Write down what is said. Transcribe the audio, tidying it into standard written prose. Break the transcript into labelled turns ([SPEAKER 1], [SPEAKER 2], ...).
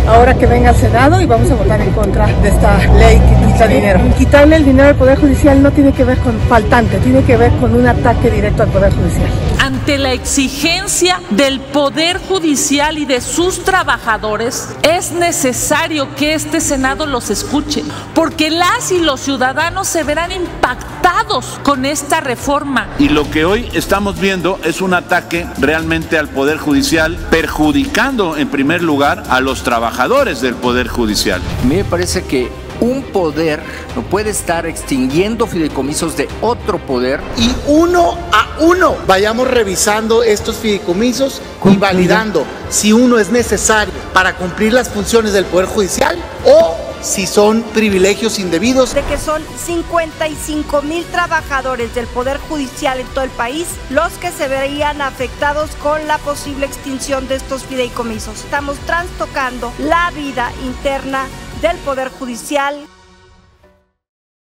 [SPEAKER 1] ahora que venga al Senado y vamos a votar en contra de esta ley que quita dinero. Quitarle el dinero al Poder Judicial no tiene que ver con faltante, tiene que ver con un ataque directo al Poder Judicial.
[SPEAKER 2] Ante la exigencia del Poder Judicial y de sus trabajadores, es necesario que este Senado los escuche, porque las y los ciudadanos se verán impactados con esta reforma.
[SPEAKER 3] Y lo que hoy estamos viendo es un ataque realmente al Poder Judicial, perjudicando en primer lugar a los trabajadores del Poder Judicial.
[SPEAKER 4] A mí me parece que un poder no puede estar extinguiendo fideicomisos de otro poder.
[SPEAKER 5] Y uno a uno vayamos revisando estos fideicomisos y validando si uno es necesario para cumplir las funciones del Poder Judicial o si son privilegios indebidos.
[SPEAKER 6] De que son 55,000 trabajadores del Poder Judicial en todo el país los que se verían afectados con la posible extinción de estos fideicomisos. Estamos trastocando la vida interna del Poder Judicial.